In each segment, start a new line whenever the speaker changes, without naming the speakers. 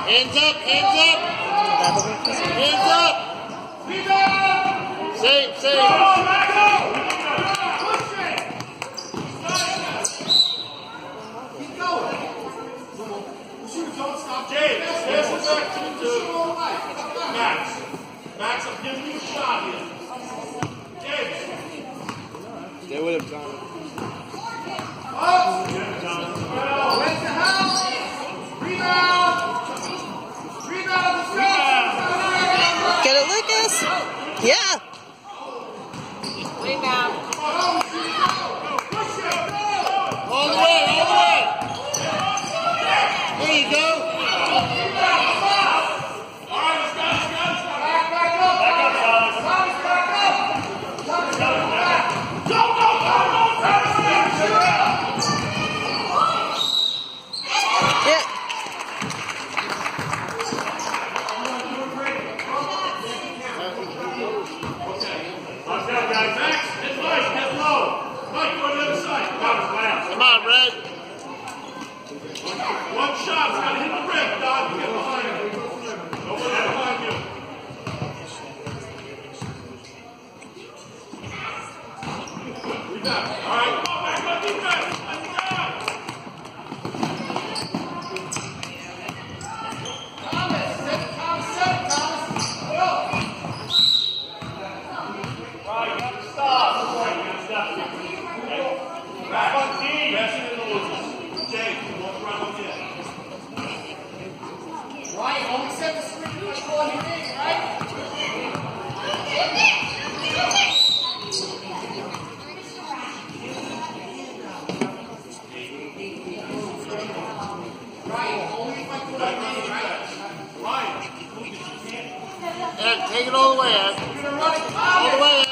Hands up, hands up! Hands up! Save, save! Keep going! Don't stop. James, pass it back to Max. Max, I'm giving you a shot here. James. They would have gone. Where's the house? Rebound! Rebound!
Get it, Lucas? Yeah.
Rebound. All the way, all the way. There you go. Come on, Red. One shot. It's got to hit the rim. Don, get behind you. Over there behind you. Rebound. All right. Come on, back. Good defense. Let's go. Thomas. Set it, Thomas. Go. Right. You got to stop. Right. You got to stop. Back on team. Passing in the Lucas. James, walk around with you. Ryan, only set the screen to call him in, right? Ryan, only if I call him in, right? Ryan. Ed, take it all the way, Ed. All the way, Ed.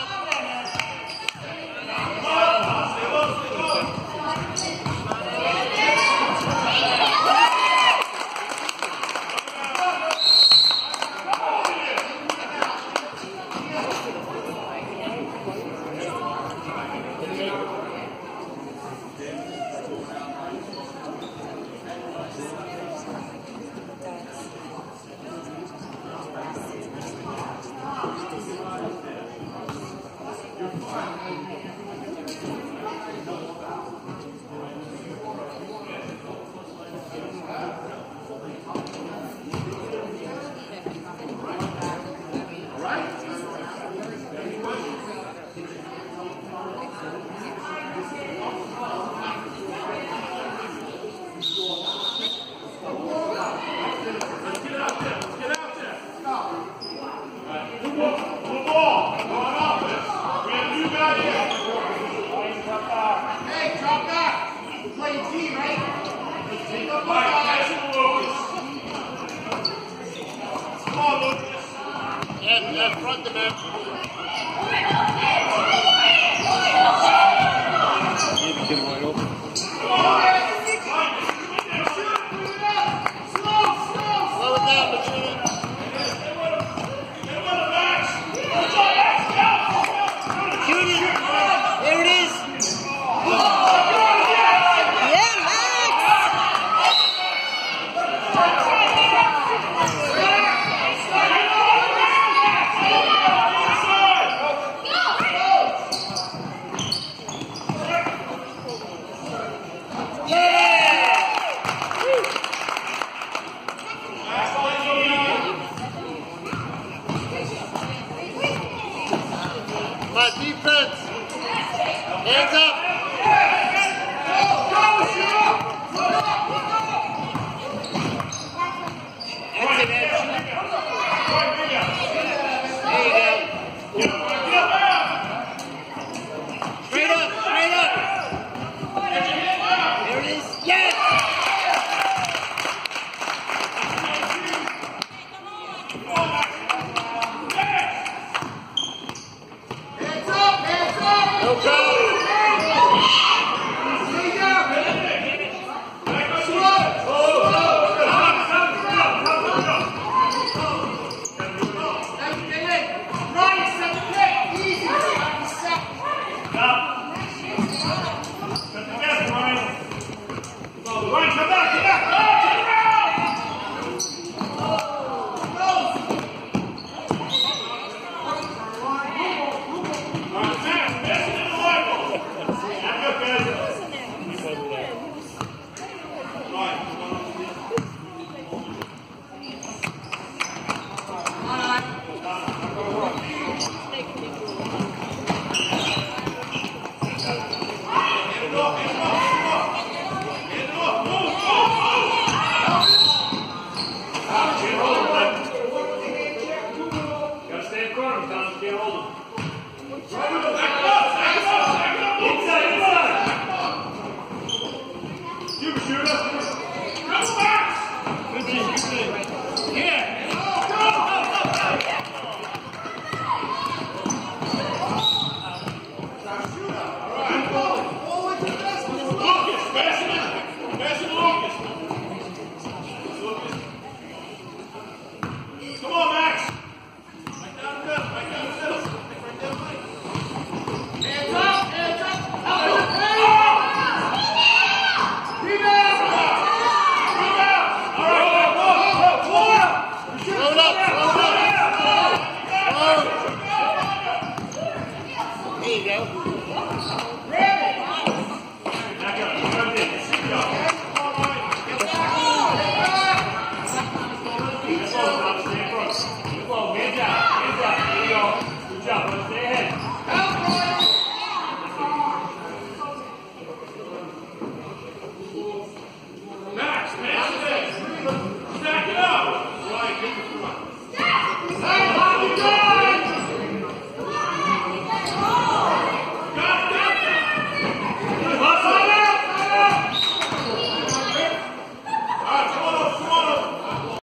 Front the bench. Slow it down, machine. Shoot it. There it is. My defense. Hands up. That's it, Ed. There you go. Straight up, straight up. There it is. Yes! in.